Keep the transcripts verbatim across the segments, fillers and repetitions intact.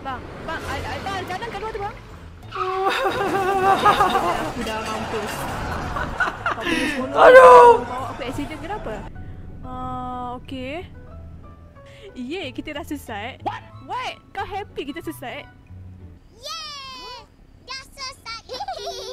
Bang, bang, ada jalan kat luar tu bang. Aku dah mampus. Kau punya semua. Aduh. Bawa aku accident ke apa? Uh, okay. Yeay, kita dah selesai. What? What? Kau happy kita selesai? Yeay! Dah selesai kita.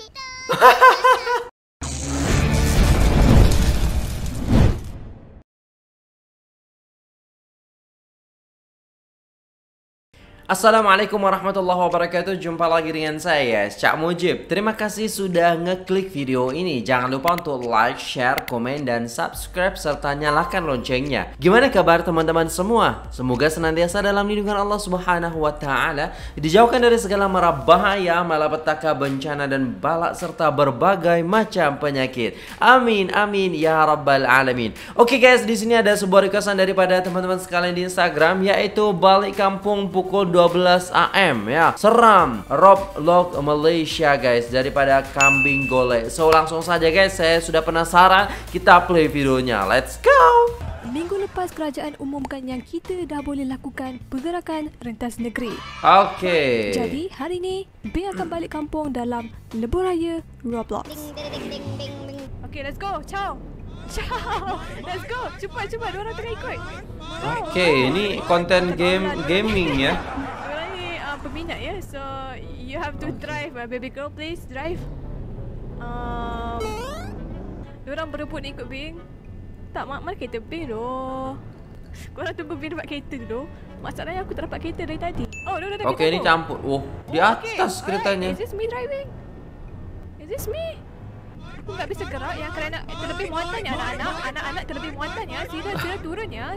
Assalamualaikum warahmatullahi wabarakatuh. Jumpa lagi dengan saya, Cak Mujib. Terima kasih sudah ngeklik video ini. Jangan lupa untuk like, share, komen, dan subscribe serta nyalakan loncengnya. Gimana kabar teman-teman semua? Semoga senantiasa dalam lindungan Allah Subhanahu wa taala, dijauhkan dari segala mara bahaya, malapetaka, bencana dan balak serta berbagai macam penyakit. Amin amin ya rabbal alamin. Oke guys, di sini ada sebuah requestan daripada teman-teman sekalian di Instagram, yaitu balik kampung pukul dua belas A M ya. Seram Roblox Malaysia guys, daripada Kambing Golek. So langsung saja guys, saya sudah penasaran, kita play videonya. Let's go. Minggu lepas kerajaan umumkan yang kita dah boleh lakukan pergerakan rentas negeri. Oke. Okay. Jadi hari ini Bing akan balik kampung dalam Lebuh Raya Roblox. Okay, let's go. Ciao. Ciao. Let's go. Cepat cepat, dua orang tengah ikut. Oke, okay, ini konten game gaming ya. Diorang ni uh, peminat ya. So you have to drive, uh, baby girl, please drive. Um, diorang berebut nak ikut Bing. Tak, mak, mana kereta Bing doh. Korang tunggu Bing dapat kereta dulu. Masalahnya aku tak dapat kereta dari tadi. Oh, diorang dah Oke, okay, ini campur. Oh, di atas okay. keretanya. Is this me driving? Is this me? Aku tak bisa gerak yang kerana terlebih muatan ya anak-anak. Anak-anak terlebih muatan ya. Sila sila turun ya.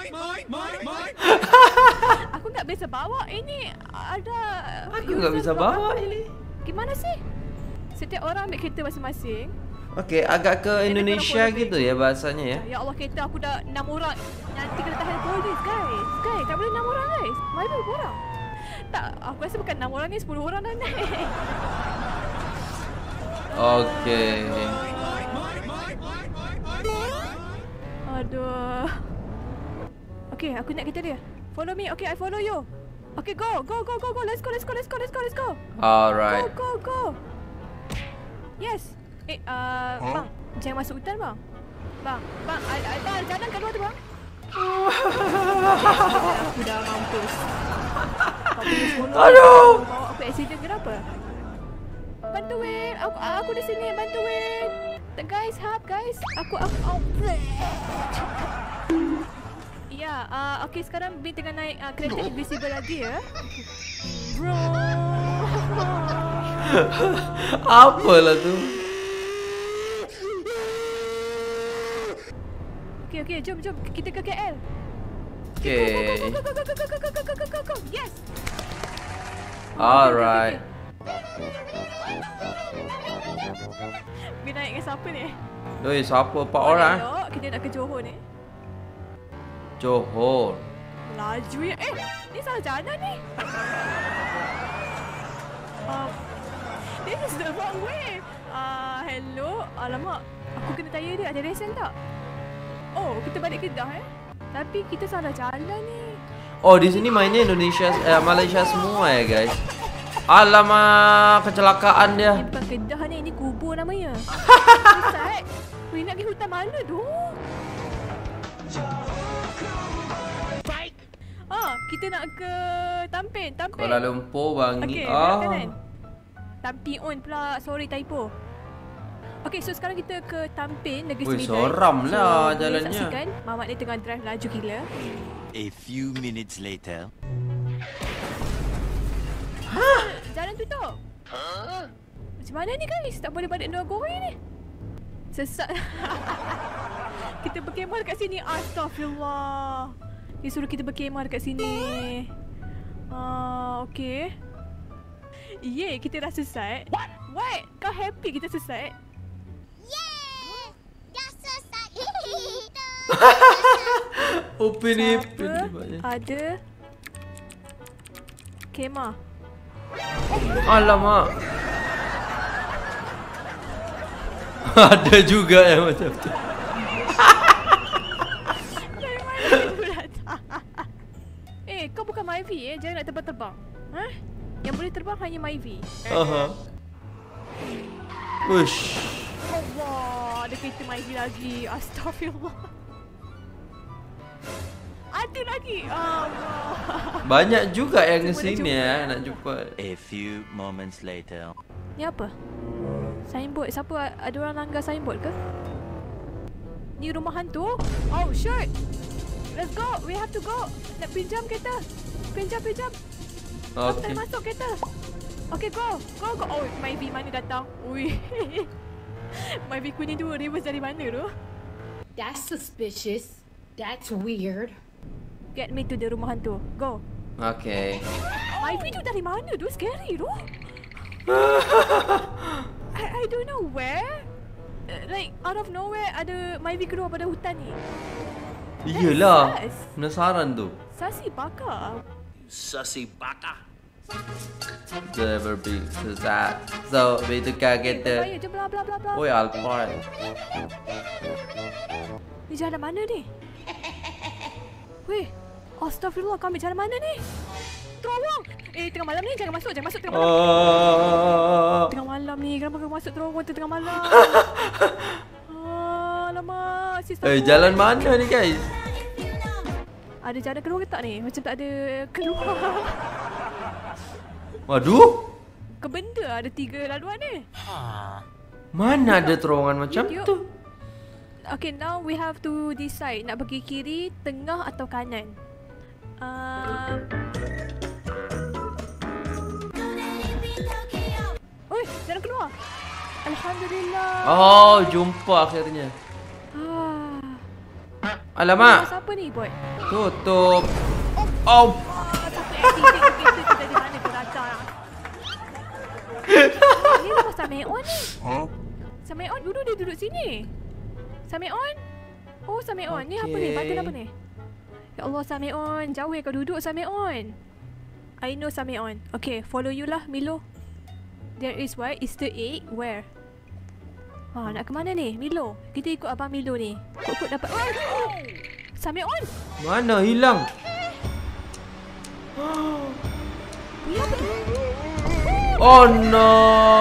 Aku tak bisa bawa ini. Ada Aku nggak bisa bawa ini. Gimana sih? Setiap orang ambil kereta masing-masing. Oke, okay, agak ke Indonesia gitu ya bahasanya ya. Ya Allah, kereta aku dah enam orang. Nanti kena tahan polis guys. Guys, tak boleh enam orang guys. Mana berapa orang? Tak, aku rasa bukan enam orang ni, sepuluh orang dah naik. Oke. Okay. Aduh. Okay, aku nak kereta dia. Follow me. Okay, I follow you. Okay, go, go, go, go, go. Let's go, let's go, let's go, let's go, let's go. Alright. Go, go, go. Yes. Eh, uh, huh? Bang, jangan masuk hutan bang. Bang, bang, ada jalan kat luar tu bang. Aku dah mampus. Kau punya semua. Aduh. Bawa aku accident ke apa? Bantuin, aku aku di sini, bantuin. Guys, help guys. Aku aku oh. Ya, uh, okey sekarang Bing tengah naik uh, kereta invisible lagi ya. Bro. Apalah tu? Okey okey, jom jom kita ke K L. Okey. Go, go, go, go, go, go, go, go, go, go. Yes. Alright. Bing naik dengan siapa ni? Doi, siapa? Empat orang? Elok, kita nak ke Johor ni. Johor. Laju ya. Eh, ni salah jalan ni. um, This is the wrong way. Uh, hello. Alamak, aku kena tanya dia ada lesen tak? Oh, kita balik Kedah eh. Tapi kita salah jalan ni. Oh, di sini mainnya Indonesia, eh, Malaysia semua ya guys. Alamak, kecelakaan dia. Ini bukan Kedah ni, ini kubur namanya. Ustaz, weh nak pergi hutan mana tu? Ah, kita nak ke Tampin, Tampin. Kuala Lumpur Bangi. Okey, ah. kanan. Tampiun pula, sorry typo. Okey, so sekarang kita ke Tampin, Negeri Ui, Sembilan. seram lah so, jalannya. Saksikan, Mamat ni tengah drive laju gila. A few minutes later. Hah? Jalan tutup. Huh? Macam mana ni guys? Tak boleh balik Nusa Goreng ni. Sesat. Kita berkemah dekat sini. Astaghfirullah. Dia suruh kita berkemah dekat sini. Uh, okay. Yeay, kita dah selesai. What? What? Kau happy kita selesai? Yeay! Dah selesai kita. Upin ipin. Ada kemah. Alamak. Ada juga yang macam tu. Dari mana dia datang? Eh, kau bukan Myvi eh, jangan nak terbang-terbang. Hah? Yang boleh terbang hanya Myvi. Aha. Ush. Allah, ada kereta Myvi lagi. Astaghfirullah. Ada lagi. Allah. Banyak juga yang ke Cuma nak sini jumpa. ya nak jumpa. A few moments later. Ni apa? Signboard. Siapa ada orang langgar signboard ke? Ni rumah hantu? Oh, shit. Let's go. We have to go. Nak pinjam kereta. Pinjam, pinjam. Kita Okay. masuk kereta. Okay, go. Go, go. Oh, Myvi mana datang? Ui. Myvi kuning dua. Reverse dari mana tu? That's suspicious. That's weird. Get me to the rumah hantu. Go. Okay. Myvi tu dari mana tu? Scary tu. I, I don't know where. Uh, like, out of nowhere ada Myvi keluar pada hutan ni. Iyalah. Yes. Penasaran tu. Sasi bakar. Sasi baka. Never be so sad. So, we tukar kereta. Bahaya je bla bla bla bla. Oi, Alphard. Ni jalan mana ni? Weh, astagfirullah, kau ambil jalan mana ni? Terowong! Eh, tengah malam ni, jangan masuk, jangan masuk tengah malam. Oh. Tengah malam ni, kenapa kau masuk terowong tu tengah malam? Ah, alamak, sister. Eh, jalan mana ni guys? Ada jalan keluar ke tak ni? Macam tak ada keluar. Waduh. Ke benda ada tiga laluan ni. Mana ada terowongan macam Yuk. tu? Okay, now we have to decide nak pergi kiri, tengah atau kanan. Um... Oi, jalan keluar. Alhamdulillah. Oh, jumpa akhirnya. Ah. Alamak. Siapa ni, boy? Tutup. Oh. Ah, siapa activate kereta kita di mana tu rata. Ni rumah Sameon ni. Huh? Sameon dulu dia duduk sini. Sameon? Oh, Sameon. Ni apa ni? Okay. Button apa ni? Ya Allah, Sameon. Jauh yang kau duduk, Sameon. I know Sameon. Okay, follow you lah, Milo. There is what? Easter egg? Where? Ha, nak ke mana ni? Milo. Kita ikut Abang Milo ni. Kok-kok dapat... Oh! Sameon! Mana hilang? Ya, Oh no.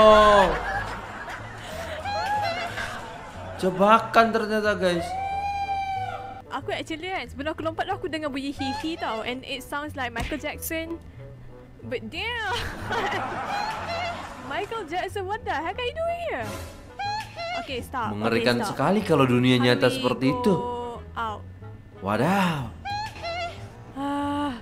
Jebakan ternyata guys. aku actually kan, sebelum aku lompat tu aku dengar bunyi hihi tau. And it sounds like Michael Jackson. But damn! Michael Jackson, what the heck are you doing here? Okay, stop. Mengerikan okay, stop. sekali kalau dunia nyata Kami seperti go itu. Out. Wadaw. Ah.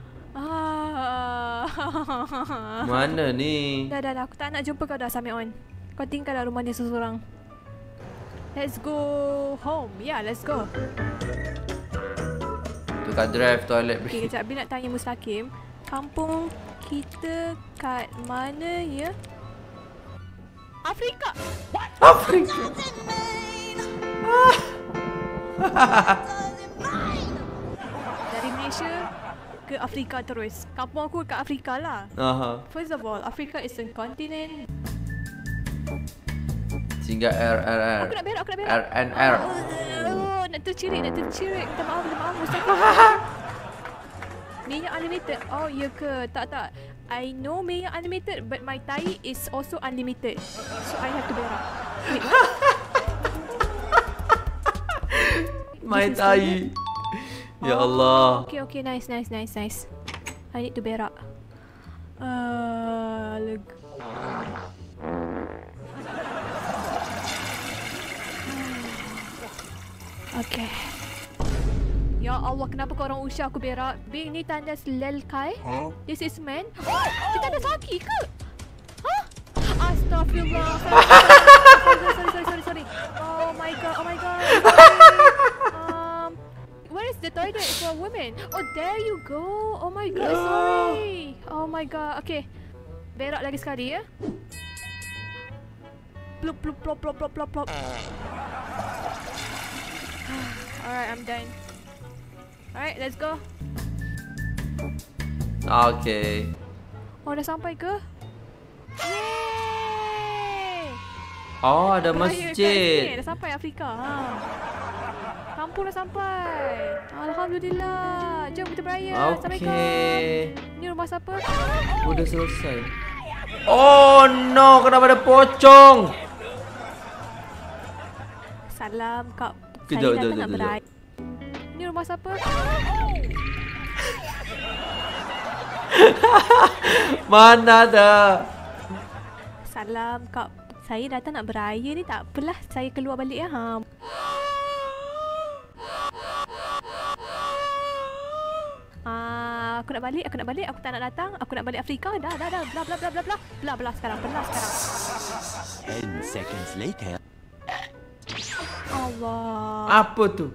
Ah. Mana ni? Dah, dah, dah. Aku tak nak jumpa kau dah, Sameon. Kau tinggallah rumah ni seseorang. Let's go home. Yeah, let's go. Tukar drive toilet. Okay, kejap. Bila nak tanya Mustaqim, kampung kita kat mana ya? Afrika. Afrika. Dari Malaysia ke Afrika terus. Kampung aku kat Afrika lah. Aha. First of all, Afrika is a continent. Sehingga R R R. Aku nak berak, aku nak berak. R N R. Oh, nak tercirik, nak tercirik. Minta maaf, minta maaf. Mustaqim. Minyak unlimited. Oh, ya ke? Tak, tak. I know minyak unlimited, but my tai is also unlimited. So, I have to berak. Wait, what? My This is tai. Ya Oh, Allah. Okay, okay. Nice, nice, nice, nice. I need to berak. Uh, leg. Okay. Ya Allah, kenapa korang usah aku berak? Bing, ni tanda lelkai. Huh? This is man. Oh, kita ada saki ke? Hah? Astaghfirullah. Sorry, sorry, sorry, sorry, sorry. Oh my god, oh my god. Sorry. Um, where is the toilet for women? Oh, there you go. Oh my god, sorry. Oh my god. Okay. Berak lagi sekali ya. Plop, plop, plop, plop, plop, plop, plop. Alright, I'm done. Alright, let's go. Okay. Oh, dah sampai ke? Yeay! Oh, ada Raya kat sini, masjid. dah sampai Afrika. Ha. kampung dah sampai. Alhamdulillah. Jom kita beraya. Assalamualaikum. Okey. Ni rumah siapa? Udah selesai. Oh no, kenapa ada pocong? Salam Kak. Kejap, Saya kejap, datang nak kejap, beraya. Ni rumah siapa? Mana ada? Salam Kak. Saya datang nak beraya ni, tak apalah. Saya keluar balik ya. Ha. Ah, aku nak balik, aku nak balik, aku tak nak datang. Aku nak balik Afrika. Dah, dah, dah. Belah, belah, belah, belah, belah. Belah, belah sekarang. Belah sekarang. Ten seconds later. Allah. Apa tu?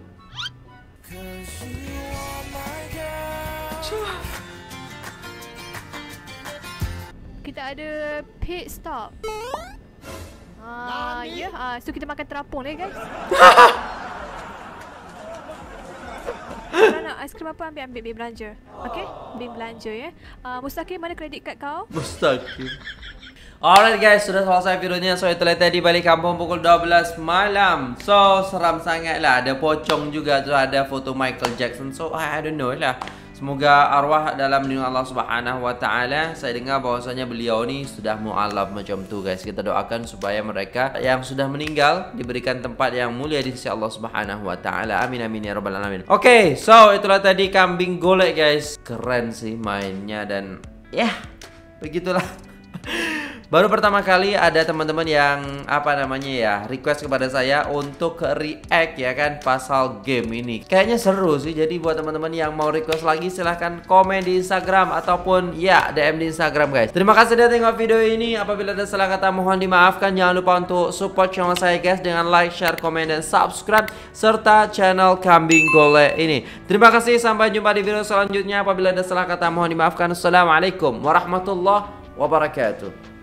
Kita ada pit stop. Ah, ya. Yeah. Ah, so kita makan terapung ni, guys. Kalau nak aiskrim apa, ambil ambil bin belanja. Okey? Bin belanja ya. Uh, Mustaqim, mana kredit kad kau? Mustaqim. Alright guys, sudah selesai videonya. So itulah tadi balik kampung pukul dua belas malam. So seram sangat lah. Ada pocong juga tu, ada foto Michael Jackson. So I don't know lah. Semoga arwah dalam lindungan Allah Subhanahu Wa Taala. Saya dengar bahwasanya beliau ni sudah mu'alaf macam tu guys. Kita doakan supaya mereka yang sudah meninggal diberikan tempat yang mulia di sisi Allah Subhanahu Wa Taala. Amin amin ya rabbal alamin. Oke, okay, so itulah tadi kambing golek guys. Keren sih mainnya dan ya yeah, begitulah. Baru pertama kali ada teman-teman yang apa namanya ya, request kepada saya untuk react ya kan pasal game ini. Kayaknya seru sih. Jadi buat teman-teman yang mau request lagi silahkan komen di Instagram ataupun ya D M di Instagram guys. Terima kasih sudah tengok video ini. Apabila ada salah kata mohon dimaafkan. Jangan lupa untuk support channel saya guys dengan like, share, komen dan subscribe serta channel Kambing Golek ini. Terima kasih, sampai jumpa di video selanjutnya. Apabila ada salah kata mohon dimaafkan. Assalamualaikum warahmatullahi wabarakatuh.